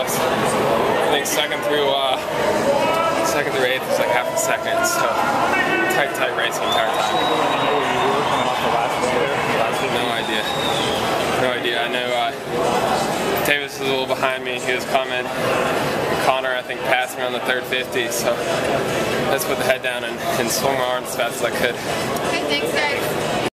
fast. I think second through eighth was like half a second, so tight race the entire time. No idea. I know Davis was a little behind me. He was coming. Connor, I think, passed me on the third 50, so I just put the head down and swung my arms as fast as I could. Okay, thanks, guys.